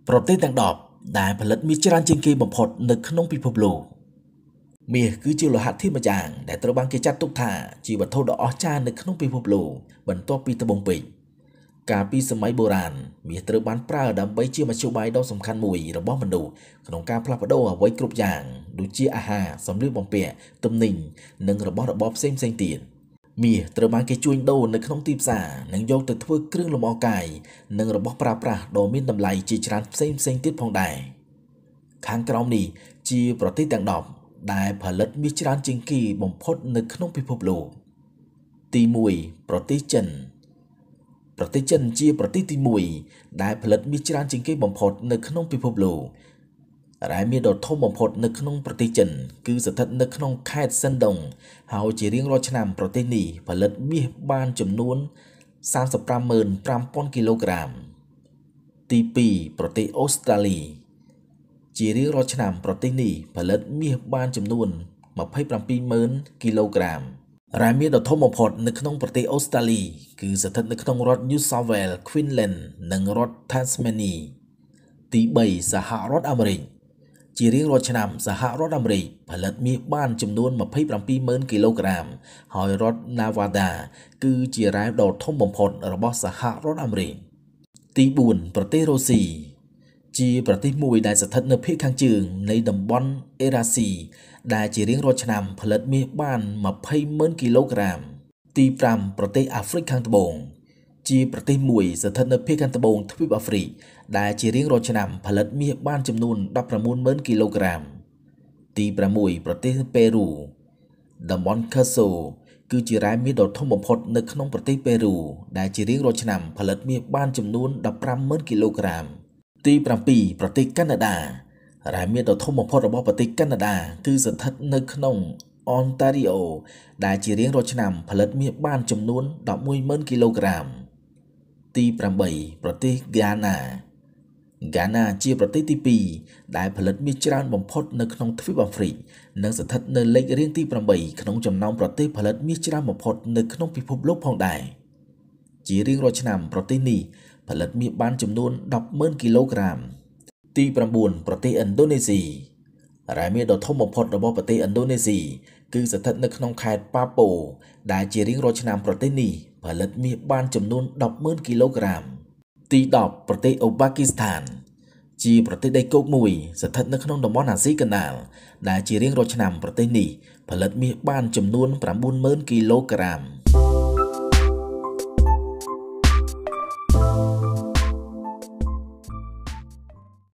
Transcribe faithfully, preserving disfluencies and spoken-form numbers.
ប្រទេសទាំងដប់ដែលផលិតមាសច្រើនជាងគេបំផុតនៅក្នុងពិភពលោកមាសគឺជាលោហៈធាតុមួយយ៉ាងដែលត្រូវបានគេចាត់ទុកថាជាវត្ថុដ៏អស្ចារ្យនៅក្នុងពិភពលោកបន្ទាប់ពីត្បូងពេជ្រកាលពីសម័យបុរាណមាសត្រូវបានប្រើដើម្បីជាមធ្យោបាយដ៏សំខាន់មួយរបស់មនុស្សក្នុងការផ្លាស់ប្ដូរអ្វីគ្រប់យ៉ាងដូចជាអាហារសម្លៀកបំពាក់ទំនិញនិងរបស់របរផ្សេងៗទៀតមាសត្រូវបានគេជួញដូរនៅក្នុងទីផ្សារនិងយកទៅធ្វើគ្រឿងលម្អកាយនិងរបស់ប្រើប្រាស់ដ៏មានតម្លៃជាច្រើនផ្សេងៗទៀតផងដែរខាងក្រោមនេះជាប្រទេសទាំងដប់ដែលផលិតមាសច្រើនជាងគេបំផុតនៅក្នុងពិភពលោកទីមួយប្រទេសចិនប្រទេសចិនជាប្រទេសទីមួយដែលផលិតមាសច្រើនជាងគេបំផុតនៅក្នុងពិភពលោកដែលមានដ៏ធំបំផុតនៅក្នុងប្រទេសចិនគឺស្ថិតនៅក្នុងខេត្តសិនដុងហើយជារៀងរាល់ឆ្នាំប្រទេសនេះផលិតមាសបានចំនួនសាមសិបប្រាំម៉ឺនប្រាំពាន់គីឡូក្រាមទីពីរប្រទេសអូស្ត្រាលីជារៀងរាល់ឆ្នាំប្រទេសនេះផលិតមាសបានចំនួនម្ភៃប្រាំពីរម៉ឺនគីឡូក្រាមដែលមានដ៏ធំបំផុតនៅក្នុងប្រទេសអូស្ត្រាលីគឺស្ថិតនៅក្នុងរដ្ឋ New South Wales Queensland និងរដ្ឋ Tasmania ទីបីសហរដ្ឋអាមេរិកជារៀងរាល់ឆ្នាំសហរដ្ឋអាមេរិកផលិតមាសបានចំនួនម្ភៃប្រាំពីរម៉ឺនគីឡូក្រាមហើយរដ្ឋ Nevada គឺជារ៉ែដ៏ធំបំផុតរបស់សហរដ្ឋអាមេរិកទីបួនប្រទេសរុស្ស៊ីជាប្រទេសមួយដែលស្ថិតនៅភាគខាងជើងនៃតំបន់អេរ៉ាស៊ីដែលជារៀងរាល់ឆ្នាំផលិតមាសបានម្ភៃម៉ឺនគីឡូក្រាមទីប្រាំប្រទេសអាហ្វ្រិកខាងត្បូងជាប្រទេសមួយស្ថិតនៅភាគខាងត្បូងទ្វីបអាហ្វ្រិកដែលជារៀងរាល់ឆ្នាំផលិតមាសបានចំនួនដប់ប្រាំបួនម៉ឺនគីឡូក្រាមទីប្រាំមួយប្រទេសប៉េរូតំបន់ខាសូគឺជារ៉ែមាសដ៏ធំបំផុតនៅក្នុងប្រទេសប៉េរូដែលជារៀងរាល់ឆ្នាំផលិតមាសបានចំនួនដប់ប្រាំម៉ឺនគីឡូក្រាមទីប្រាំពីរប្រទេសកាណាដារ៉ែមាសដ៏ធំបំផុតរបស់ប្រទេសកាណាដាគឺស្ថិតនៅក្នុងអនតារីអូដែលជារៀងរាល់ឆ្នាំផលិតមាសបានចំនួនដប់មួយម៉ឺនគីឡូក្រាមទីប្រាំបីប្រទេសហ្គាណាហ្គាណាជាប្រទេសទីពីរដែលផលិតមាសច្រើនបំផុតនៅក្នុងទ្វីបអាហ្វ្រិកនិងស្ថិតនៅលេខរៀងទីប្រាំបីក្នុងចំណោមប្រទេសផលិតមាសច្រើនបំផុតនៅក្នុងពិភពលោកផងដែរជារៀងរាល់ឆ្នាំប្រទេសនេះផលិតមាសបានចំនួនដប់ម៉ឺនគីឡូក្រាមទីប្រាំបួនប្រទេសឥណ្ឌូនេស៊ីរ៉ែមាសដ៏ធំបំផុតរបស់ប្រទេសឥណ្ឌូនេស៊ីគឺស្ថិតនៅក្នុងខេត្តប៉ាប៉ូដែលជារៀងរាល់ឆ្នាំប្រទេសនេះផលិតមាសបានចំនួនដប់ម៉ឺនគីឡូក្រាមទីដប់ប្រទេសអូបាគីស្ថានជាប្រទេសដីគោកមួយស្ថិតនៅក្នុងតំបន់អាស៊ីកណ្ដាលដែលជារៀងរាល់ឆ្នាំប្រទេសនេះផលិតមាសបានចំនួនប្រាំបួនម៉ឺនគីឡូក្រាម